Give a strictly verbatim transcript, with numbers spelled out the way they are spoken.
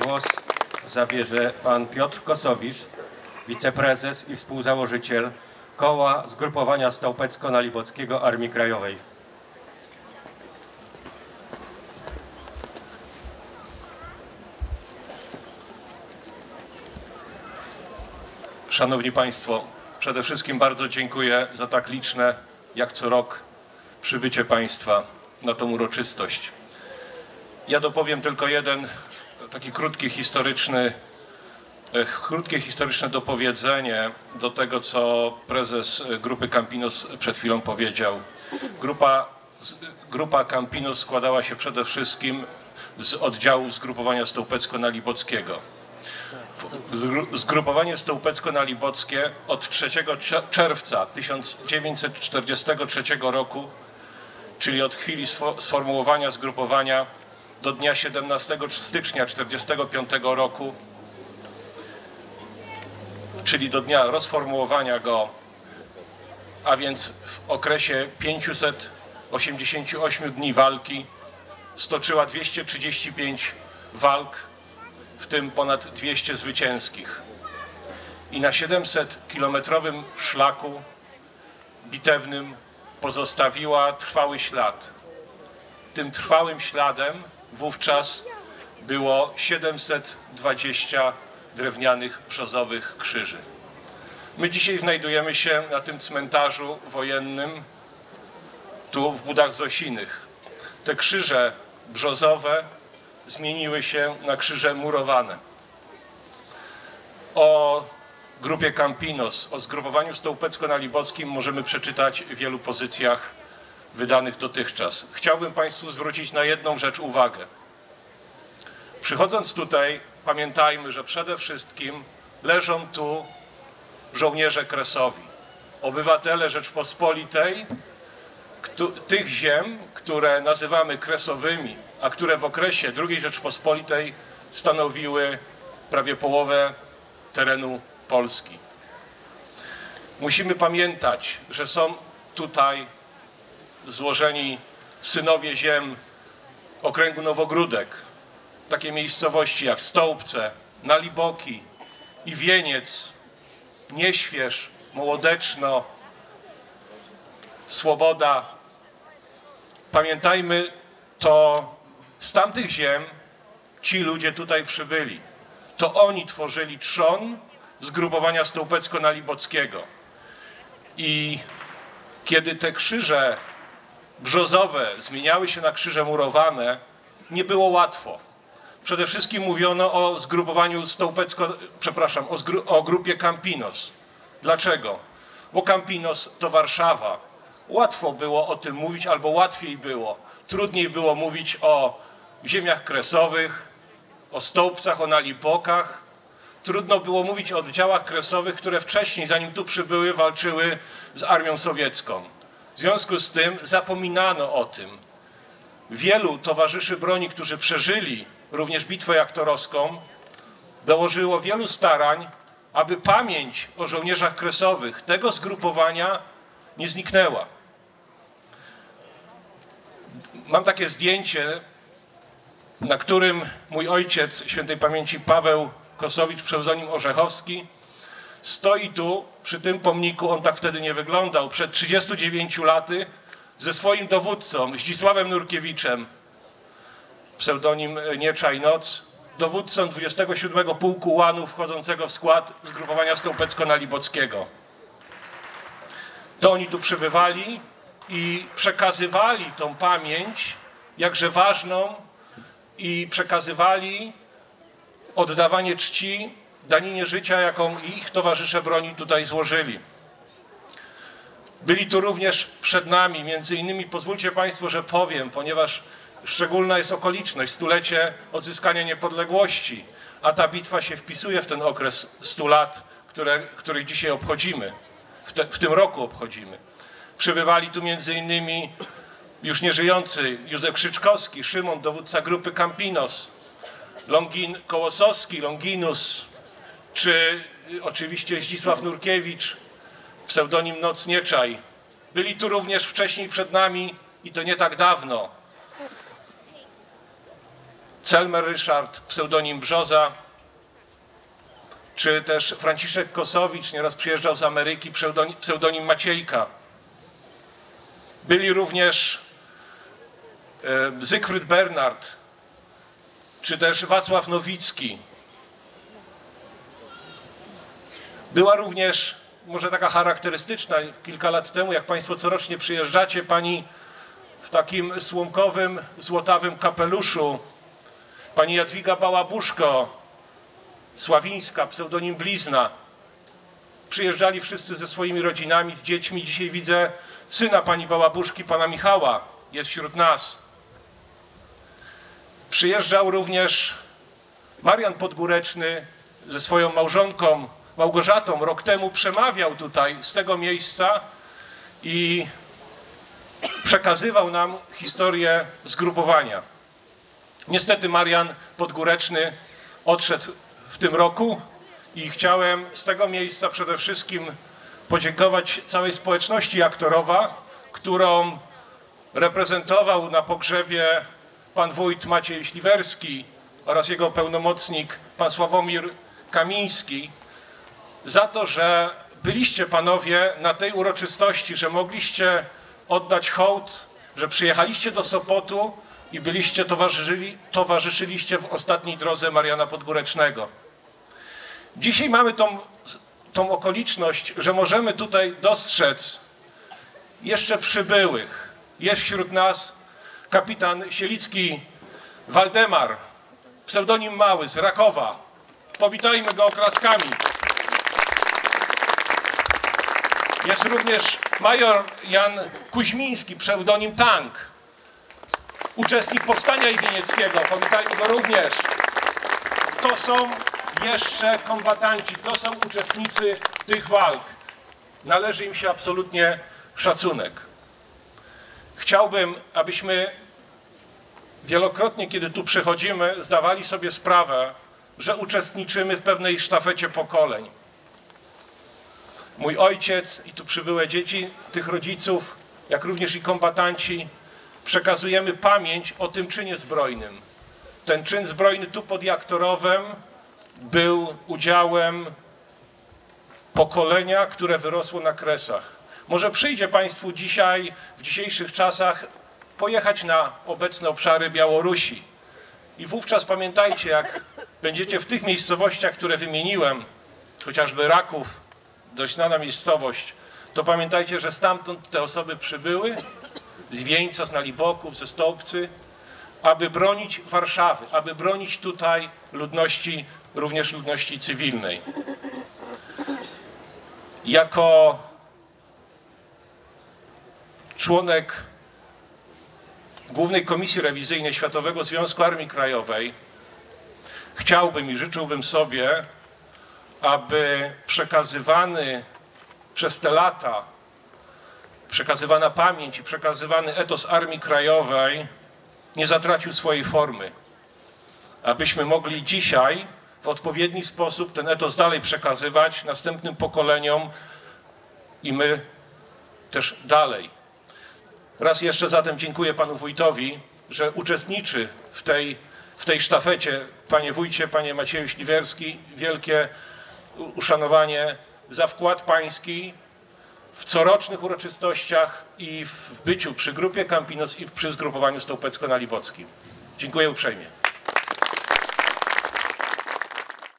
głos zabierze pan Piotr Kosowicz, wiceprezes i współzałożyciel Koła Zgrupowania Stołpecko-Nalibockiego Armii Krajowej. Szanowni Państwo, przede wszystkim bardzo dziękuję za tak liczne, jak co rok, przybycie Państwa na tą uroczystość. Ja dopowiem tylko jeden taki krótki historyczny, krótkie historyczne dopowiedzenie do tego, co prezes grupy Campinos przed chwilą powiedział. Grupa, grupa Campinos składała się przede wszystkim z oddziałów Zgrupowania Stołpecko-Nalibockiego. Zgrupowanie Stołpecko-Nalibockie od trzeciego czerwca tysiąc dziewięćset czterdziestego trzeciego roku, czyli od chwili sformułowania zgrupowania do dnia siedemnastego stycznia tysiąc dziewięćset czterdziestego piątego roku, czyli do dnia rozformułowania go, a więc w okresie pięciuset osiemdziesięciu ośmiu dni walki, stoczyła dwieście trzydzieści pięć walk, w tym ponad dwieście zwycięskich. I na siedemsetkilometrowym szlaku bitewnym pozostawiła trwały ślad. Tym trwałym śladem wówczas było siedemset dwadzieścia drewnianych brzozowych krzyży. My dzisiaj znajdujemy się na tym cmentarzu wojennym, tu w Budach Zosinych. Te krzyże brzozowe zmieniły się na krzyże murowane. O grupie Campinos, o zgrupowaniu stołpecko-nalibockim możemy przeczytać w wielu pozycjach wydanych dotychczas. Chciałbym Państwu zwrócić na jedną rzecz uwagę. Przychodząc tutaj, pamiętajmy, że przede wszystkim leżą tu żołnierze kresowi, obywatele Rzeczpospolitej, tych ziem, które nazywamy kresowymi, a które w okresie drugiej Rzeczpospolitej stanowiły prawie połowę terenu Polski. Musimy pamiętać, że są tutaj złożeni synowie ziem okręgu Nowogródek, takie miejscowości jak Stołpce, Naliboki, Iwieniec, Nieśwież, Mołodeczno, Swoboda. Pamiętajmy, to z tamtych ziem ci ludzie tutaj przybyli. To oni tworzyli trzon zgrupowania stołpecko-nalibockiego. I kiedy te krzyże brzozowe zmieniały się na krzyże murowane, nie było łatwo. Przede wszystkim mówiono o zgrupowaniu stołpecko, przepraszam, o, zgru, o grupie Campinos. Dlaczego? Bo Campinos to Warszawa. Łatwo było o tym mówić, albo łatwiej było. Trudniej było mówić o ziemiach kresowych, o Stołpcach, o Nalibokach. Trudno było mówić o oddziałach kresowych, które wcześniej, zanim tu przybyły, walczyły z armią sowiecką. W związku z tym zapominano o tym. Wielu towarzyszy broni, którzy przeżyli również bitwę jaktorowską, dołożyło wielu starań, aby pamięć o żołnierzach kresowych tego zgrupowania nie zniknęła. Mam takie zdjęcie, na którym mój ojciec, świętej pamięci Paweł Kosowicz, pseudonim Orzechowski, stoi tu przy tym pomniku. On tak wtedy nie wyglądał, przed trzydziestoma dziewięcioma laty, ze swoim dowódcą, Zdzisławem Nurkiewiczem, pseudonim Nieczaj Noc, dowódcą dwudziestego siódmego Pułku Łanów wchodzącego w skład zgrupowania stołpecko-nalibockiego. To oni tu przybywali i przekazywali tą pamięć, jakże ważną, i przekazywali oddawanie czci daninie życia, jaką ich towarzysze broni tutaj złożyli. Byli tu również przed nami, między innymi, pozwólcie Państwo, że powiem, ponieważ szczególna jest okoliczność, stulecie odzyskania niepodległości, a ta bitwa się wpisuje w ten okres stu lat, które, których dzisiaj obchodzimy, w, te, w tym roku obchodzimy. Przybywali tu między innymi już nieżyjący Józef Krzyczkowski, Szymon, dowódca grupy Campinos, Longin Kołosowski, Longinus, czy oczywiście Zdzisław Nurkiewicz, pseudonim Noc Nieczaj. Byli tu również wcześniej przed nami, i to nie tak dawno, Celmer Ryszard, pseudonim Brzoza, czy też Franciszek Kosowicz, nieraz przyjeżdżał z Ameryki, pseudonim, pseudonim Maciejka. Byli również e, Zygfryd Bernard, czy też Wacław Nowicki. Była również, może taka charakterystyczna, kilka lat temu, jak Państwo corocznie przyjeżdżacie, pani w takim słomkowym, złotawym kapeluszu, pani Jadwiga Bałabuszko, Sławińska, pseudonim Blizna. Przyjeżdżali wszyscy ze swoimi rodzinami, z dziećmi. Dzisiaj widzę syna pani Bałabuszki, pana Michała, jest wśród nas. Przyjeżdżał również Marian Podgóreczny ze swoją małżonką Małgorzatą. Rok temu przemawiał tutaj z tego miejsca i przekazywał nam historię zgrupowania. Niestety Marian Podgóreczny odszedł w tym roku i chciałem z tego miejsca przede wszystkim podziękować całej społeczności Aktorowa, którą reprezentował na pogrzebie pan wójt Maciej Śliwerski oraz jego pełnomocnik pan Sławomir Kamiński, za to, że byliście panowie na tej uroczystości, że mogliście oddać hołd, że przyjechaliście do Sopotu i byliście towarzyszyli, towarzyszyliście w ostatniej drodze Mariana Podgórecznego. Dzisiaj mamy tą, tą okoliczność, że możemy tutaj dostrzec jeszcze przybyłych. Jest wśród nas kapitan Sielicki Waldemar, pseudonim Mały, z Rakowa. Powitajmy go oklaskami. Jest również major Jan Kuźmiński, pseudonim Tank, uczestnik Powstania Iwienieckiego. Powitajmy go również. To są jeszcze kombatanci, to są uczestnicy tych walk. Należy im się absolutnie szacunek. Chciałbym, abyśmy wielokrotnie, kiedy tu przychodzimy, zdawali sobie sprawę, że uczestniczymy w pewnej sztafecie pokoleń. Mój ojciec i tu przybyłe dzieci tych rodziców, jak również i kombatanci, przekazujemy pamięć o tym czynie zbrojnym. Ten czyn zbrojny tu pod Jaktorowem był udziałem pokolenia, które wyrosło na Kresach. Może przyjdzie Państwu dzisiaj, w dzisiejszych czasach, pojechać na obecne obszary Białorusi. I wówczas pamiętajcie, jak będziecie w tych miejscowościach, które wymieniłem, chociażby Raków, dość znana miejscowość, to pamiętajcie, że stamtąd te osoby przybyły, z Wieńca, z Naliboków, ze Stołpcy, aby bronić Warszawy, aby bronić tutaj ludności, również ludności cywilnej. Jako członek Głównej Komisji Rewizyjnej Światowego Związku Armii Krajowej chciałbym i życzyłbym sobie, aby przekazywany przez te lata, przekazywana pamięć i przekazywany etos Armii Krajowej nie zatracił swojej formy. Abyśmy mogli dzisiaj w odpowiedni sposób ten etos dalej przekazywać następnym pokoleniom i my też dalej. Raz jeszcze zatem dziękuję panu wójtowi, że uczestniczy w tej, w tej sztafecie. Panie wójcie, panie Macieju Śliwerski, wielkie uszanowanie za wkład pański w corocznych uroczystościach i w byciu przy grupie Campinos i przy zgrupowaniu stołpecko-nalibockim. Dziękuję uprzejmie.